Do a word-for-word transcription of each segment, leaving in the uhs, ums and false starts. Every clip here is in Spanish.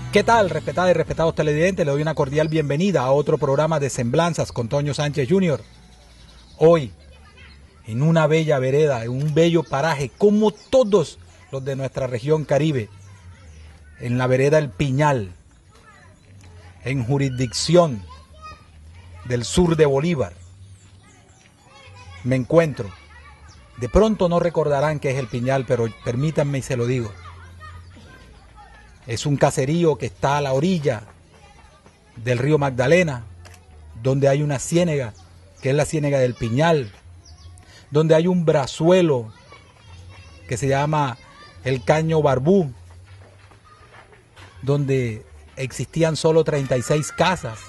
¿Qué tal, respetadas y respetados televidentes? Le doy una cordial bienvenida a otro programa de Semblanzas con Toño Sánchez junior Hoy, en una bella vereda, en un bello paraje, como todos los de nuestra región Caribe, en la vereda El Piñal, en jurisdicción del sur de Bolívar, me encuentro. De pronto no recordarán qué es El Piñal, pero permítanme y se lo digo. Es un caserío que está a la orilla del río Magdalena, donde hay una ciénaga, que es la ciénaga del Piñal, donde hay un brazuelo que se llama el Caño Barbú, donde existían solo treinta y seis casas,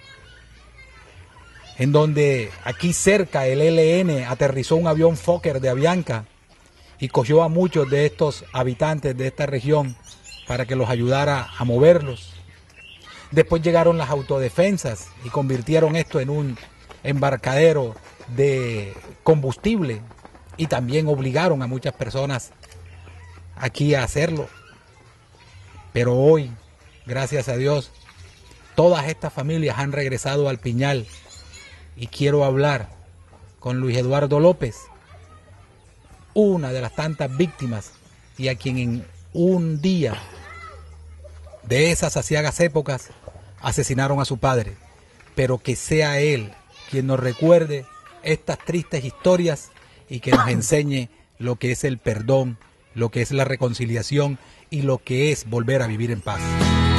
en donde aquí cerca el E L N aterrizó un avión Fokker de Avianca y cogió a muchos de estos habitantes de esta región para que los ayudara a moverlos. Después llegaron las autodefensas y convirtieron esto en un embarcadero de combustible y también obligaron a muchas personas aquí a hacerlo. Pero hoy, gracias a Dios, todas estas familias han regresado al Piñal y quiero hablar con Luis Eduardo López, una de las tantas víctimas y a quien en un día de esas aciagas épocas asesinaron a su padre, pero que sea él quien nos recuerde estas tristes historias y que nos enseñe lo que es el perdón, lo que es la reconciliación y lo que es volver a vivir en paz.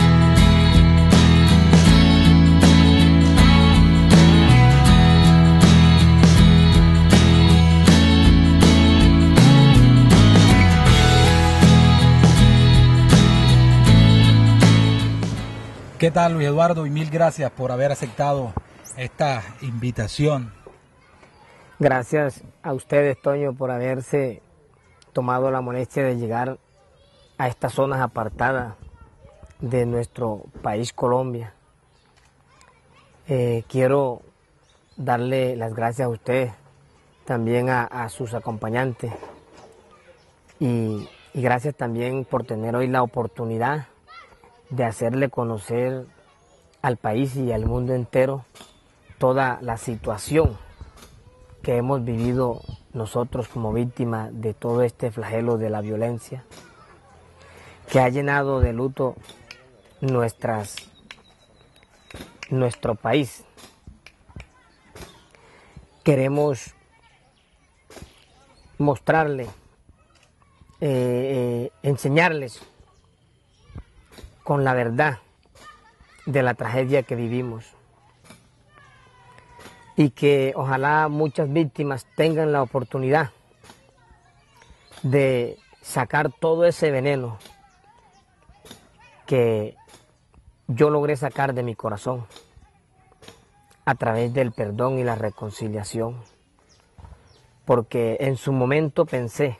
¿Qué tal, Luis Eduardo? Y mil gracias por haber aceptado esta invitación. Gracias a ustedes, Toño, por haberse tomado la molestia de llegar a estas zonas apartadas de nuestro país, Colombia. Eh, quiero darle las gracias a ustedes, también a, a sus acompañantes, y, y gracias también por tener hoy la oportunidad de hacerle conocer al país y al mundo entero toda la situación que hemos vivido nosotros como víctimas de todo este flagelo de la violencia, que ha llenado de luto nuestras, nuestro país. Queremos mostrarle, eh, eh, enseñarles con la verdad de la tragedia que vivimos, y que ojalá muchas víctimas tengan la oportunidad de sacar todo ese veneno que yo logré sacar de mi corazón a través del perdón y la reconciliación, porque en su momento pensé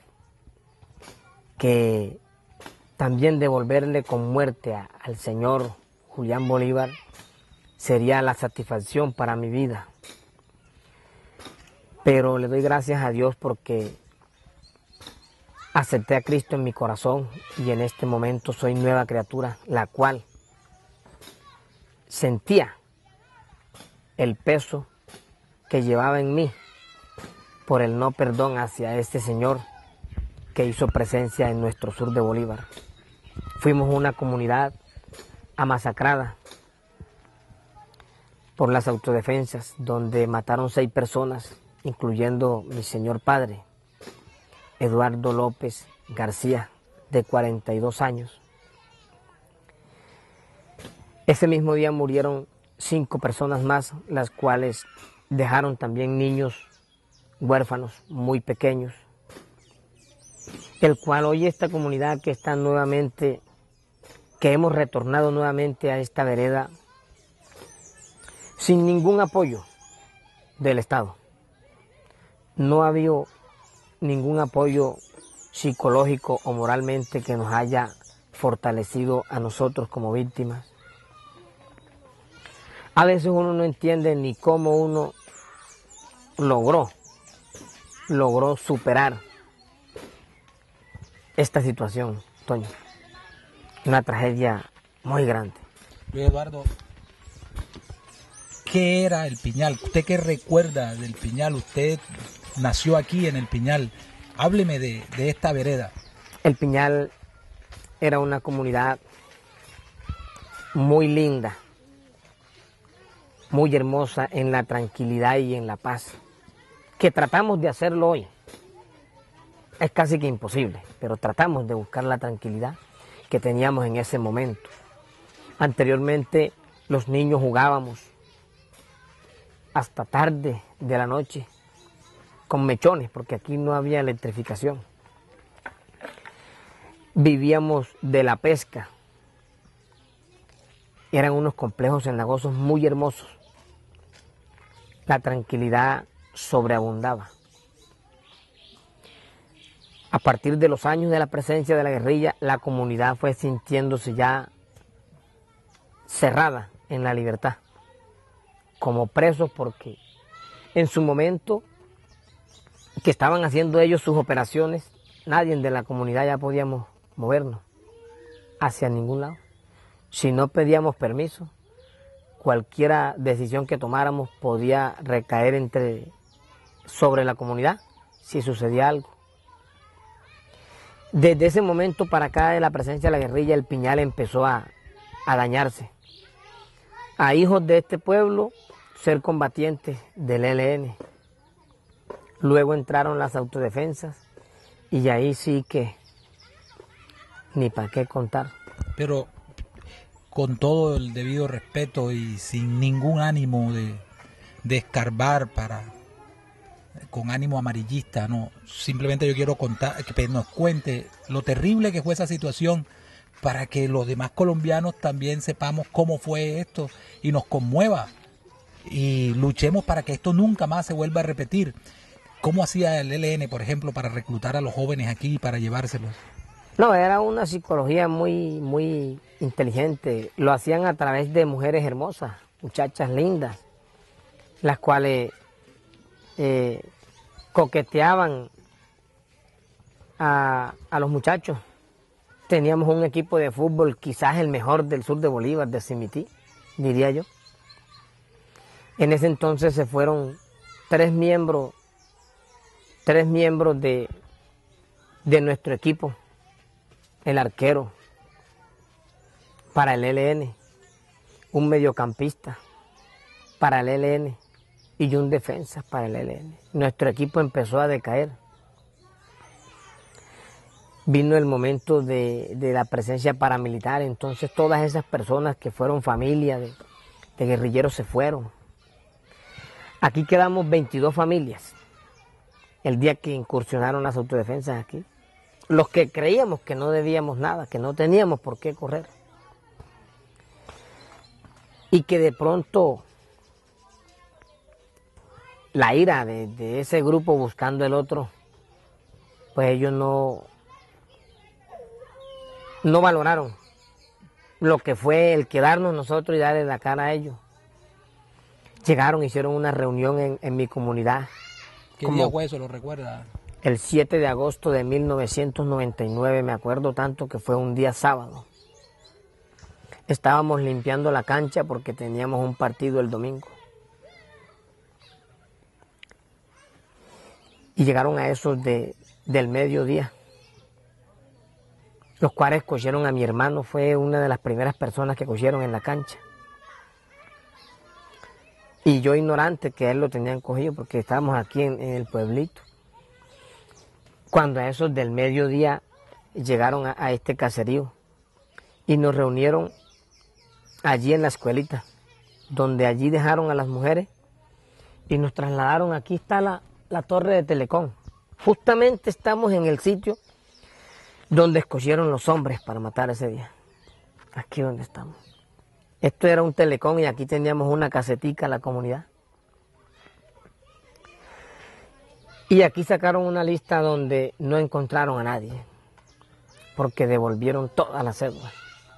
que también devolverle con muerte a, al señor Julián Bolívar sería la satisfacción para mi vida. Pero le doy gracias a Dios porque acepté a Cristo en mi corazón y en este momento soy nueva criatura, la cual sentía el peso que llevaba en mí por el no perdón hacia este señor que hizo presencia en nuestro sur de Bolívar. Fuimos una comunidad amasacrada por las autodefensas, donde mataron seis personas, incluyendo mi señor padre, Eduardo López García, de cuarenta y dos años. Ese mismo día murieron cinco personas más, las cuales dejaron también niños huérfanos muy pequeños, el cual hoy esta comunidad que está nuevamente, que hemos retornado nuevamente a esta vereda sin ningún apoyo del Estado. No ha habido ningún apoyo psicológico o moralmente que nos haya fortalecido a nosotros como víctimas. A veces uno no entiende ni cómo uno logró, logró superar esta situación, Toño. Una tragedia muy grande. Luis Eduardo, ¿qué era el Piñal? ¿Usted qué recuerda del Piñal? Usted nació aquí en el Piñal. Hábleme de, de esta vereda. El Piñal era una comunidad muy linda, muy hermosa en la tranquilidad y en la paz, que tratamos de hacerlo hoy. Es casi que imposible, pero tratamos de buscar la tranquilidad que teníamos en ese momento. Anteriormente los niños jugábamos hasta tarde de la noche con mechones, porque aquí no había electrificación. Vivíamos de la pesca. Eran unos complejos cenagosos muy hermosos. La tranquilidad sobreabundaba. A partir de los años de la presencia de la guerrilla, la comunidad fue sintiéndose ya cerrada en la libertad, como presos, porque en su momento que estaban haciendo ellos sus operaciones, nadie de la comunidad ya podíamos movernos hacia ningún lado. Si no pedíamos permiso, cualquier decisión que tomáramos podía recaer entre, sobre la comunidad si sucedía algo. Desde ese momento para acá de la presencia de la guerrilla, el Piñal empezó a, a dañarse. A hijos de este pueblo ser combatientes del E L N. Luego entraron las autodefensas y ahí sí que ni para qué contar. Pero con todo el debido respeto y sin ningún ánimo de, de escarbar para con ánimo amarillista, no, simplemente yo quiero contar, que nos cuente lo terrible que fue esa situación para que los demás colombianos también sepamos cómo fue esto y nos conmueva y luchemos para que esto nunca más se vuelva a repetir. ¿Cómo hacía el E L N, por ejemplo, para reclutar a los jóvenes aquí, para llevárselos? No, era una psicología muy, muy inteligente. Lo hacían a través de mujeres hermosas, muchachas lindas, las cuales eh, coqueteaban a, a los muchachos. Teníamos un equipo de fútbol, quizás el mejor del sur de Bolívar, de Simití, diría yo. En ese entonces se fueron tres miembros, tres miembros de, de nuestro equipo. El arquero para el E L N, un mediocampista para el E L N y un defensa para el E L N. Nuestro equipo empezó a decaer. Vino el momento de, de la presencia paramilitar, entonces todas esas personas que fueron familia de, de guerrilleros se fueron. Aquí quedamos veintidós familias el día que incursionaron las autodefensas aquí. Los que creíamos que no debíamos nada, que no teníamos por qué correr. Y que de pronto la ira de, de ese grupo buscando el otro, pues ellos no, no valoraron lo que fue el quedarnos nosotros y darle la cara a ellos. Llegaron, hicieron una reunión en, en mi comunidad. ¿Qué día fue eso? ¿Lo recuerda? El siete de agosto de mil novecientos noventa y nueve, me acuerdo tanto que fue un día sábado. Estábamos limpiando la cancha porque teníamos un partido el domingo. Y llegaron a esos de, del mediodía, los cuales cogieron a mi hermano, fue una de las primeras personas que cogieron en la cancha. Y yo ignorante que él lo tenían cogido porque estábamos aquí en, en el pueblito. Cuando a esos del mediodía llegaron a, a este caserío y nos reunieron allí en la escuelita, donde allí dejaron a las mujeres y nos trasladaron. Aquí está la, la torre de Telecom. Justamente estamos en el sitio donde escogieron los hombres para matar ese día. Aquí donde estamos. Esto era un Telecom y aquí teníamos una casetica la comunidad. Y aquí sacaron una lista donde no encontraron a nadie, porque devolvieron todas las cédulas.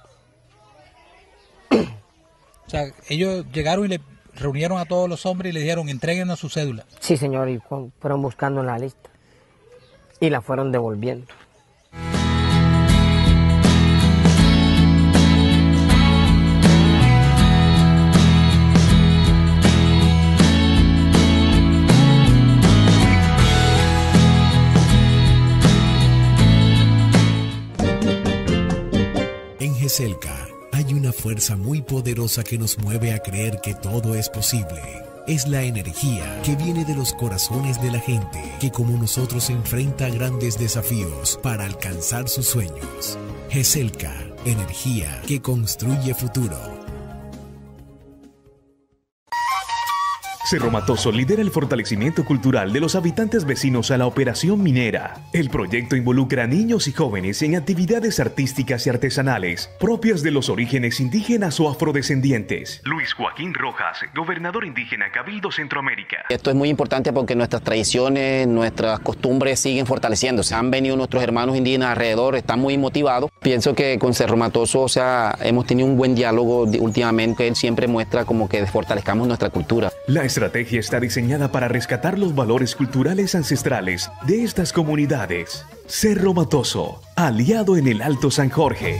O sea, ellos llegaron y le reunieron a todos los hombres y le dijeron, entréguenos su cédula. Sí, señor, y fueron buscando en la lista y la fueron devolviendo. GESELCA, hay una fuerza muy poderosa que nos mueve a creer que todo es posible. Es la energía que viene de los corazones de la gente, que como nosotros enfrenta grandes desafíos para alcanzar sus sueños. GESELCA, energía que construye futuro. Cerro Matoso lidera el fortalecimiento cultural de los habitantes vecinos a la operación minera. El proyecto involucra a niños y jóvenes en actividades artísticas y artesanales propias de los orígenes indígenas o afrodescendientes. Luis Joaquín Rojas, gobernador indígena Cabildo Centroamérica. Esto es muy importante porque nuestras tradiciones, nuestras costumbres siguen fortaleciéndose. Han venido nuestros hermanos indígenas alrededor, están muy motivados. Pienso que con Cerro Matoso, o sea, hemos tenido un buen diálogo últimamente. Él siempre muestra como que fortalezcamos nuestra cultura. La estrategia está diseñada para rescatar los valores culturales ancestrales de estas comunidades. Cerro Matoso, aliado en el Alto San Jorge.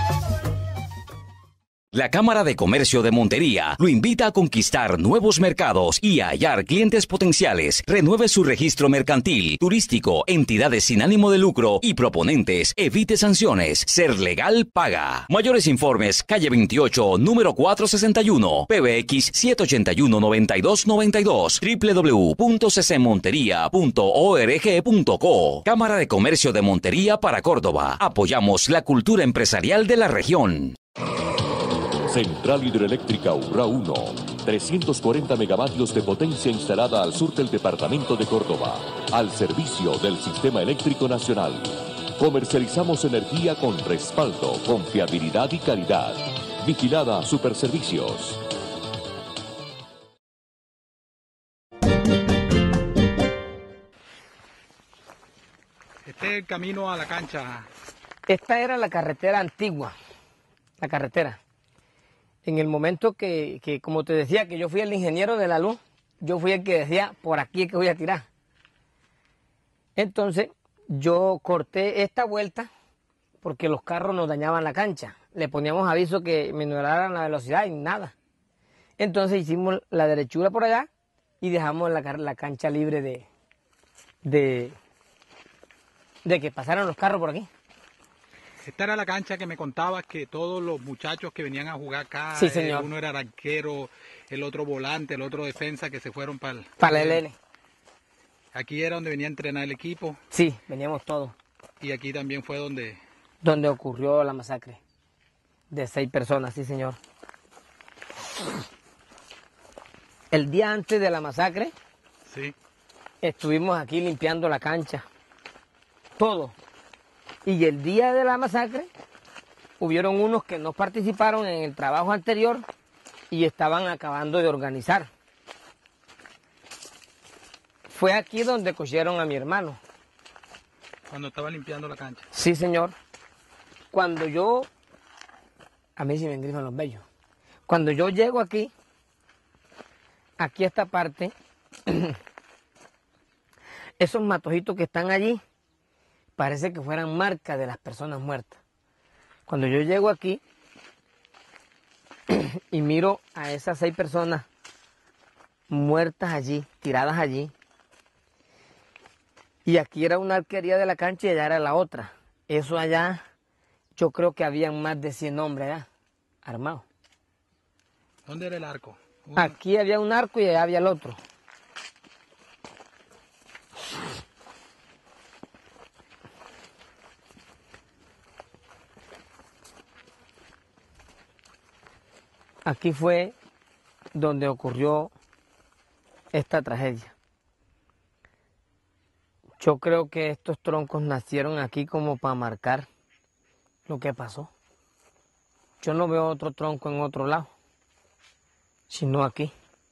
La Cámara de Comercio de Montería lo invita a conquistar nuevos mercados y a hallar clientes potenciales. Renueve su registro mercantil, turístico, entidades sin ánimo de lucro y proponentes. Evite sanciones. Ser legal paga. Mayores informes, calle veintiocho, número cuatrocientos sesenta y uno, P B X siete ochenta y uno, noventa y dos noventa y dos, w w w punto c c montería punto org punto co. Cámara de Comercio de Montería para Córdoba. Apoyamos la cultura empresarial de la región. Central Hidroeléctrica Urrá uno, trescientos cuarenta megavatios de potencia instalada al sur del departamento de Córdoba, al servicio del sistema eléctrico nacional. Comercializamos energía con respaldo, confiabilidad y calidad. Vigilada Superservicios. Este es el camino a la cancha. Esta era la carretera antigua, la carretera. En el momento que, que, como te decía, que yo fui el ingeniero de la luz, yo fui el que decía, por aquí es que voy a tirar. Entonces, yo corté esta vuelta porque los carros nos dañaban la cancha. Le poníamos aviso que minoraran la velocidad y nada. Entonces hicimos la derechura por allá y dejamos la, la cancha libre de, de, de que pasaran los carros por aquí. Esta era la cancha que me contabas que todos los muchachos que venían a jugar acá, sí, señor. Eh, uno era arquero, el otro volante, el otro defensa, que se fueron para el... Para el L N. Aquí era donde venía a entrenar el equipo. Sí, veníamos todos. Y aquí también fue donde... Donde ocurrió la masacre de seis personas, sí, señor. El día antes de la masacre, sí, estuvimos aquí limpiando la cancha. Todo. Y el día de la masacre, hubieron unos que no participaron en el trabajo anterior y estaban acabando de organizar. Fue aquí donde cogieron a mi hermano. Cuando estaba limpiando la cancha. Sí, señor. Cuando yo... A mí sí me engrifan los vellos. Cuando yo llego aquí, aquí a esta parte, esos matojitos que están allí, parece que fueran marcas de las personas muertas. Cuando yo llego aquí y miro a esas seis personas muertas allí, tiradas allí, y aquí era una arquería de la cancha y allá era la otra. Eso allá, yo creo que habían más de cien hombres allá, armados. ¿Dónde era el arco? Uno. Aquí había un arco y allá había el otro. Aquí fue donde ocurrió esta tragedia. Yo creo que estos troncos nacieron aquí como para marcar lo que pasó. Yo no veo otro tronco en otro lado, sino aquí.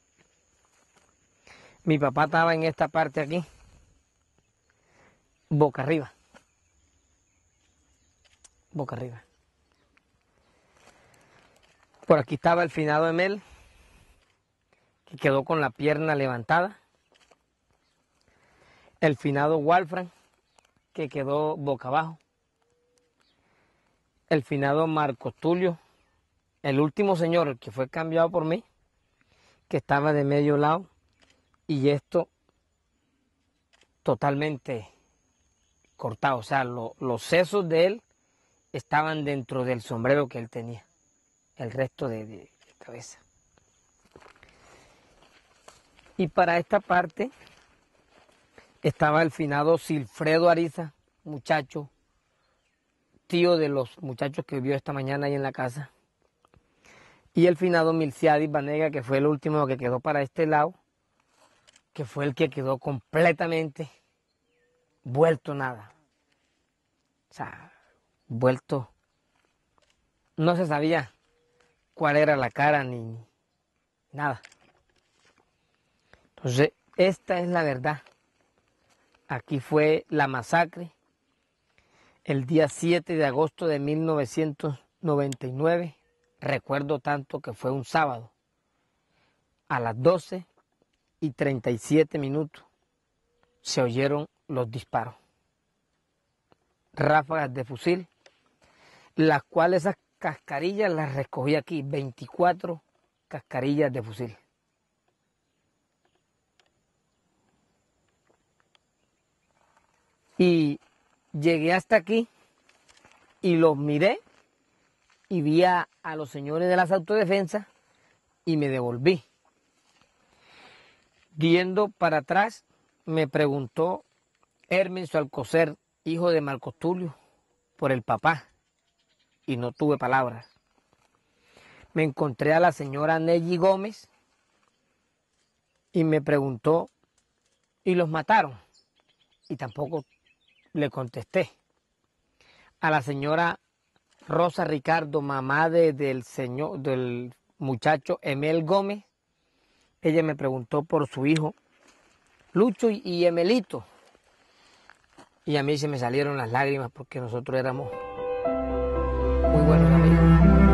Mi papá estaba en esta parte aquí, boca arriba. Boca arriba. Por aquí estaba el finado Emel, que quedó con la pierna levantada. El finado Walfran, que quedó boca abajo. El finado Marco Tulio, el último señor, el que fue cambiado por mí, que estaba de medio lado. Y esto totalmente cortado. O sea, lo, los sesos de él estaban dentro del sombrero que él tenía, el resto de, de, de cabeza. Y para esta parte estaba el finado Silfredo Ariza, muchacho, tío de los muchachos que vio esta mañana ahí en la casa. Y el finado Milciades Vanega, que fue el último que quedó para este lado, que fue el que quedó completamente vuelto nada. O sea, vuelto. No se sabía cuál era la cara ni nada. Entonces, esta es la verdad. Aquí fue la masacre el día siete de agosto de mil novecientos noventa y nueve. Recuerdo tanto que fue un sábado. A las doce y treinta y siete minutos se oyeron los disparos. Ráfagas de fusil, las cuales esas cascarillas las recogí aquí, veinticuatro cascarillas de fusil. Y llegué hasta aquí y los miré y vi a, a los señores de las autodefensas y me devolví. Yendo para atrás, me preguntó Hermes Alcocer, hijo de Marcos Tulio, por el papá, y no tuve palabras. Me encontré a la señora Nelly Gómez y me preguntó, ¿y los mataron? Y tampoco le contesté. A la señora Rosa Ricardo, mamá de, del, señor, del muchacho Emel Gómez, ella me preguntó por su hijo Lucho y, y Emelito. Y a mí se me salieron las lágrimas porque nosotros éramos muy buenos amigos.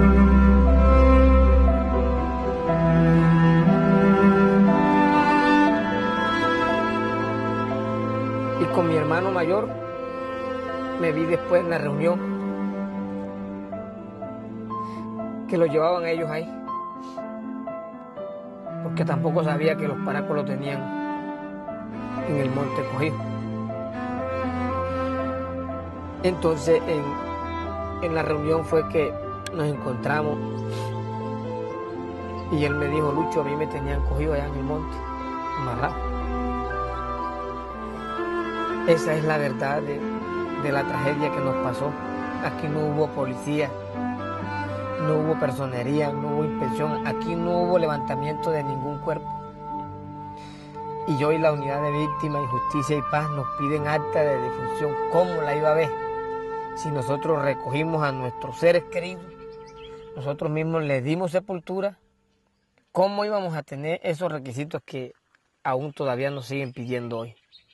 Y con mi hermano mayor me vi después en la reunión que lo llevaban ellos ahí, porque tampoco sabía que los paracos lo tenían en el monte cogido. Entonces en, en la reunión fue que nos encontramos y él me dijo, Lucho, a mí me tenían cogido allá en el monte, amarrado. Esa es la verdad de, de la tragedia que nos pasó. Aquí no hubo policía, no hubo personería, no hubo inspección, aquí no hubo levantamiento de ningún cuerpo. Y hoy la Unidad de Víctimas y Justicia y Paz nos piden acta de defunción. ¿Cómo la iba a ver? Si nosotros recogimos a nuestros seres queridos, nosotros mismos les dimos sepultura, ¿cómo íbamos a tener esos requisitos que aún todavía nos siguen pidiendo hoy?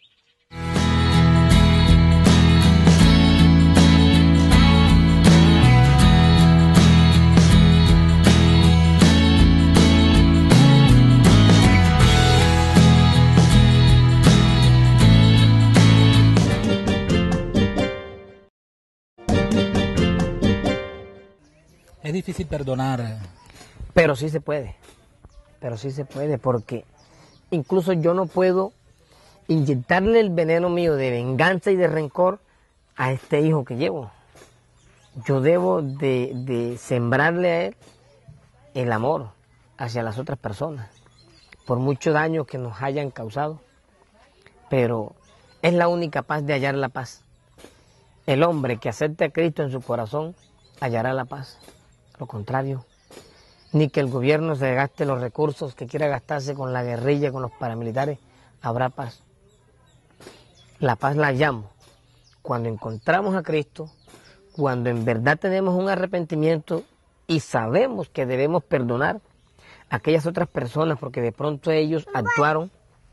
Es difícil perdonar. Pero sí se puede, pero sí se puede, porque incluso yo no puedo inyectarle el veneno mío de venganza y de rencor a este hijo que llevo. Yo debo de, de sembrarle a él el amor hacia las otras personas, por mucho daño que nos hayan causado, pero es la única paz de hallar la paz. El hombre que acepte a Cristo en su corazón hallará la paz. Lo contrario, ni que el gobierno se gaste los recursos que quiera gastarse con la guerrilla, con los paramilitares, habrá paz. La paz la hallamos cuando encontramos a Cristo, cuando en verdad tenemos un arrepentimiento y sabemos que debemos perdonar a aquellas otras personas porque de pronto ellos actuaron.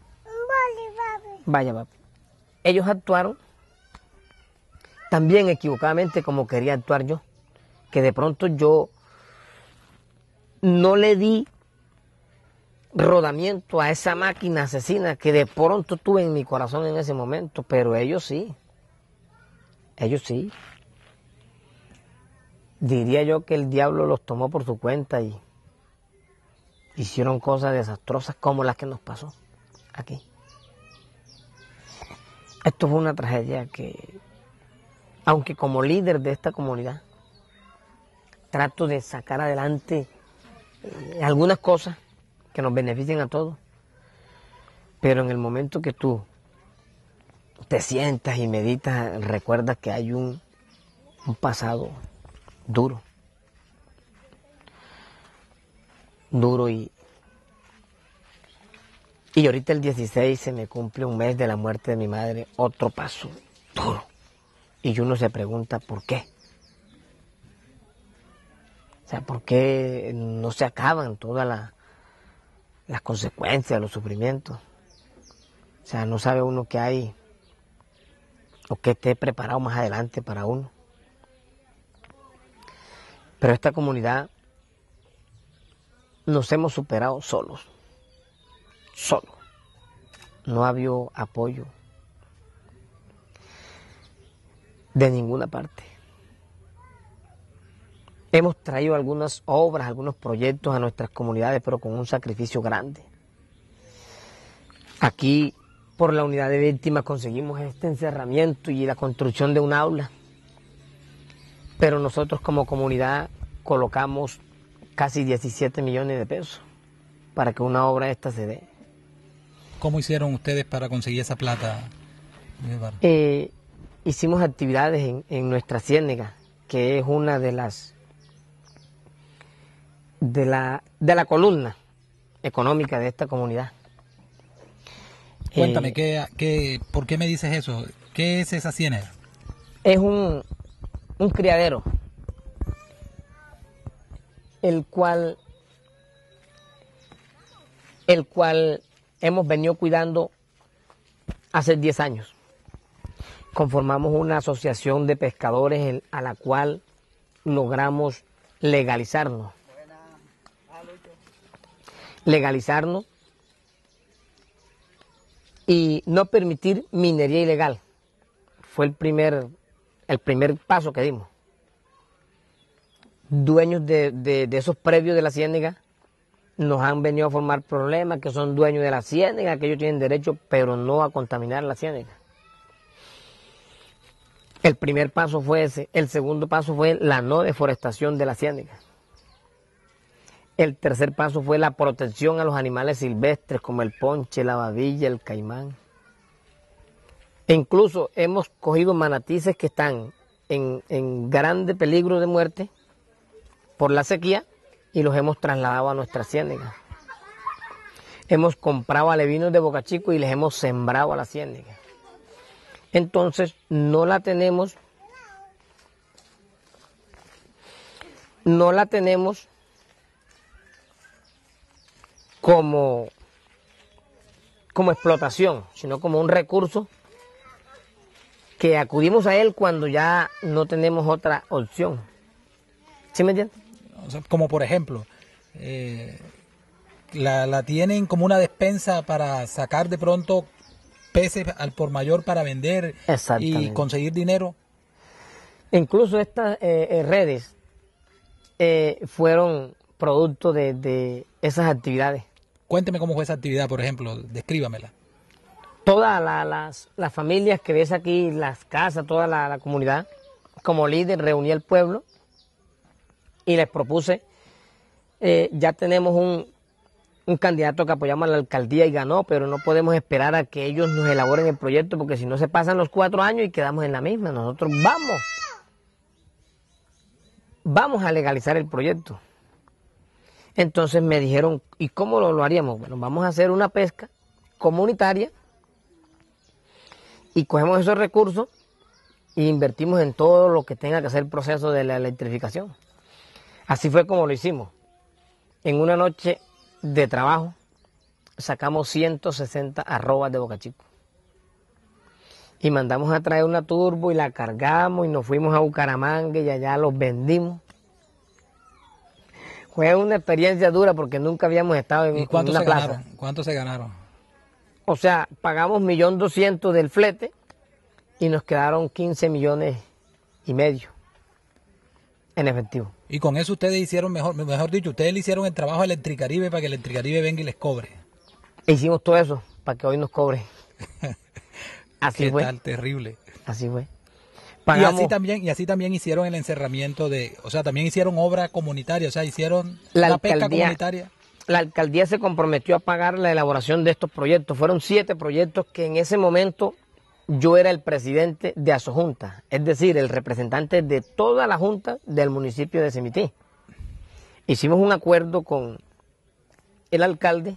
Vaya, papi. Ellos actuaron también equivocadamente como quería actuar yo. Que de pronto yo no le di rodamiento a esa máquina asesina que de pronto tuve en mi corazón en ese momento, pero ellos sí, ellos sí. Diría yo que el diablo los tomó por su cuenta y hicieron cosas desastrosas como las que nos pasó aquí. Esto fue una tragedia que aunque como líder de esta comunidad, trato de sacar adelante eh, algunas cosas que nos beneficien a todos. Pero en el momento que tú te sientas y meditas, recuerdas que hay un, un pasado duro. Duro y... Y ahorita el dieciséis se me cumple un mes de la muerte de mi madre, otro paso duro. Y uno se pregunta, ¿por qué? O sea, ¿por qué no se acaban todas la, las consecuencias, los sufrimientos? O sea, no sabe uno qué hay o qué esté preparado más adelante para uno. Pero esta comunidad nos hemos superado solos. Solo. No ha habido apoyo de ninguna parte. Hemos traído algunas obras, algunos proyectos a nuestras comunidades, pero con un sacrificio grande. Aquí, por la unidad de víctimas, conseguimos este encerramiento y la construcción de un aula. Pero nosotros como comunidad colocamos casi diecisiete millones de pesos para que una obra esta se dé. ¿Cómo hicieron ustedes para conseguir esa plata? Eh, hicimos actividades en, en nuestra ciénaga, que es una de las de la, de la columna económica de esta comunidad. Cuéntame, Eh, ¿qué, qué, ¿por qué me dices eso? ¿Qué es esa ciénaga? Es un, un criadero, el cual, el cual hemos venido cuidando hace diez años. Conformamos una asociación de pescadores a la cual logramos legalizarnos. Legalizarnos y no permitir minería ilegal. Fue el primer, el primer paso que dimos. Dueños de, de, de esos predios de la ciénaga nos han venido a formar problemas, que son dueños de la ciénaga, que ellos tienen derecho, pero no a contaminar la ciénaga. El primer paso fue ese. El segundo paso fue la no deforestación de la ciénaga. El tercer paso fue la protección a los animales silvestres, como el ponche, la babilla, el caimán. E incluso hemos cogido manatíes que están en, en grande peligro de muerte por la sequía, y los hemos trasladado a nuestra ciénaga. Hemos comprado alevinos de Boca Chico y les hemos sembrado a la ciénaga. Entonces, no la tenemos, no la tenemos como, como explotación, sino como un recurso que acudimos a él cuando ya no tenemos otra opción. ¿Sí me entiendes? O sea, como por ejemplo, eh, la, la tienen como una despensa para sacar de pronto peces al por mayor para vender y conseguir dinero. Incluso estas eh, eh, redes eh, fueron producto de, de esas actividades. Cuénteme cómo fue esa actividad, por ejemplo, descríbamela. Todas la, las, las familias que ves aquí, las casas, toda la, la comunidad, como líder reuní al pueblo y les propuse, eh, ya tenemos un, un candidato que apoyamos a la alcaldía y ganó, pero no podemos esperar a que ellos nos elaboren el proyecto, porque si no se pasan los cuatro años y quedamos en la misma. Nosotros vamos, vamos a legalizar el proyecto. Entonces me dijeron, ¿y cómo lo, lo haríamos? Bueno, vamos a hacer una pesca comunitaria y cogemos esos recursos e invertimos en todo lo que tenga que hacer el proceso de la electrificación. Así fue como lo hicimos. En una noche de trabajo sacamos ciento sesenta arrobas de Boca Chico. Y mandamos a traer una turbo y la cargamos y nos fuimos a Bucaramanga y allá los vendimos. Fue una experiencia dura porque nunca habíamos estado en, ¿Y cuánto en una se plaza. ganaron? ¿Cuánto se ganaron? O sea, pagamos un millón doscientos del flete y nos quedaron quince millones y medio en efectivo. Y con eso ustedes hicieron, mejor mejor dicho, ustedes le hicieron el trabajo a Electricaribe para que Electricaribe venga y les cobre. E hicimos todo eso para que hoy nos cobre. Así ¿Qué fue. tal? Terrible. Así fue. Pagamos, y así también y así también hicieron el encerramiento de, o sea, también hicieron obra comunitaria, o sea, hicieron la, la alcaldía, pesca comunitaria. La alcaldía se comprometió a pagar la elaboración de estos proyectos. Fueron siete proyectos que en ese momento yo era el presidente de Asojunta, es decir, el representante de toda la junta del municipio de Cimití. Hicimos un acuerdo con el alcalde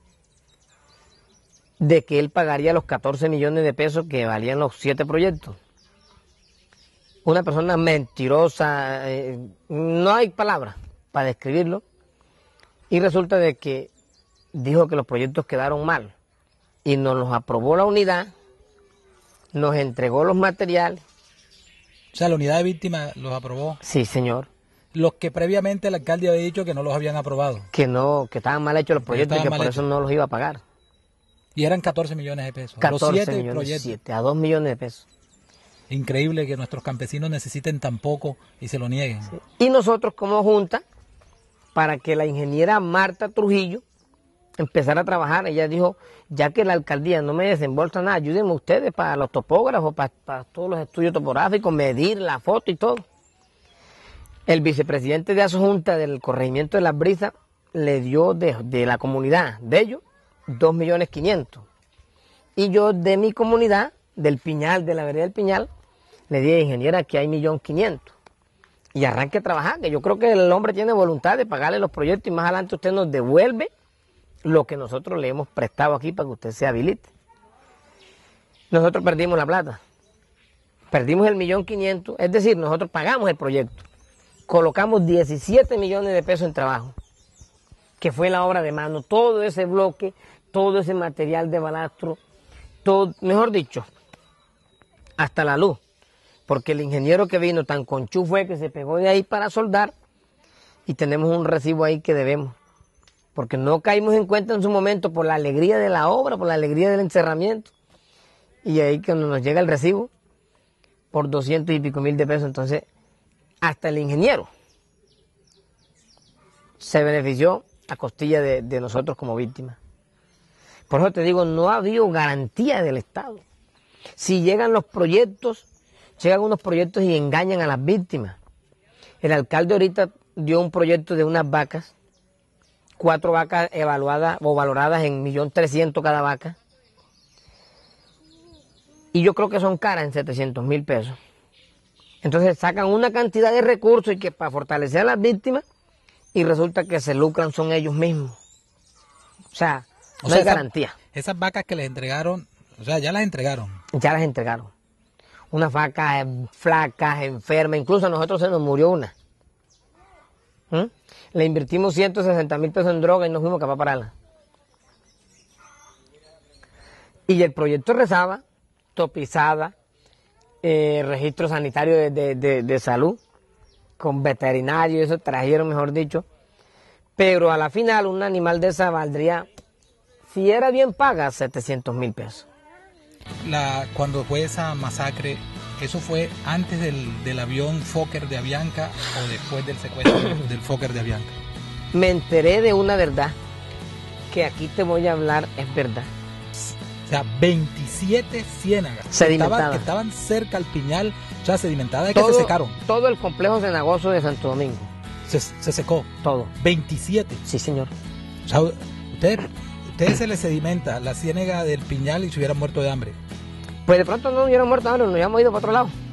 de que él pagaría los catorce millones de pesos que valían los siete proyectos. Una persona mentirosa, eh, no hay palabras para describirlo, y resulta de que dijo que los proyectos quedaron mal y nos los aprobó la unidad, nos entregó los materiales. O sea, la unidad de víctimas los aprobó. Sí, señor. Los que previamente el alcalde había dicho que no los habían aprobado. Que no, que estaban mal hechos los proyectos y que por hechos. Eso no los iba a pagar. Y eran catorce millones de pesos. catorce los siete millones, proyectos. siete, a dos millones de pesos. Increíble que nuestros campesinos necesiten tan poco y se lo nieguen. Sí. Y nosotros como junta, para que la ingeniera Marta Trujillo empezara a trabajar, ella dijo, ya que la alcaldía no me desembolsa nada, ayúdenme ustedes para los topógrafos, para, para todos los estudios topográficos, medir la foto y todo. El vicepresidente de Asojunta del corregimiento de Las Brisas le dio de, de la comunidad de ellos dos millones quinientos. Y yo de mi comunidad, del Piñal, de la vereda del Piñal, le dije, ingeniera, que hay un millón quinientos. Y arranque a trabajar, que yo creo que el hombre tiene voluntad de pagarle los proyectos y más adelante usted nos devuelve lo que nosotros le hemos prestado aquí para que usted se habilite. Nosotros perdimos la plata. Perdimos el millón quinientos, es decir, nosotros pagamos el proyecto. Colocamos diecisiete millones de pesos en trabajo, que fue la obra de mano. Todo ese bloque, todo ese material de balastro, todo, mejor dicho, hasta la luz. Porque el ingeniero que vino tan conchú fue que se pegó de ahí para soldar y tenemos un recibo ahí que debemos. Porque no caímos en cuenta en su momento por la alegría de la obra, por la alegría del encerramiento. Y ahí cuando nos llega el recibo, por doscientos y pico mil de pesos, entonces hasta el ingeniero se benefició a costilla de, de nosotros como víctimas. Por eso te digo, no ha habido garantía del Estado. Si llegan los proyectos, llegan unos proyectos y engañan a las víctimas. El alcalde ahorita dio un proyecto de unas vacas, cuatro vacas evaluadas o valoradas en un millón trescientos cada vaca. Y yo creo que son caras en setecientos mil pesos. Entonces sacan una cantidad de recursos y que para fortalecer a las víctimas y resulta que se lucran son ellos mismos. O sea, no o sea, hay garantía. Esa, esas vacas que les entregaron, o sea, ya las entregaron. Ya las entregaron. Unas vacas flacas, enfermas, incluso a nosotros se nos murió una. ¿Mm? Le invertimos ciento sesenta mil pesos en droga y nos fuimos capaz de pararla. Y el proyecto rezaba, topizada, eh, registro sanitario de, de, de, de salud, con veterinario, eso trajeron, mejor dicho. Pero a la final un animal de esa valdría, si era bien paga, setecientos mil pesos. La, cuando fue esa masacre, ¿eso fue antes del, del avión Fokker de Avianca o después del secuestro del Fokker de Avianca? Me enteré de una verdad, que aquí te voy a hablar, es verdad. O sea, veintisiete ciénagas que estaban, que estaban cerca al Piñal, o sea, sedimentadas, que se secaron. Todo el complejo cenagoso de Santo Domingo. Se, se secó. Todo. veintisiete. Sí, señor. O sea, ustedes, ustedes se les sedimenta la ciénaga del Piñal y se hubieran muerto de hambre. Pues de pronto no hubieran muerto de hambre, nos hubiéramos ido para otro lado.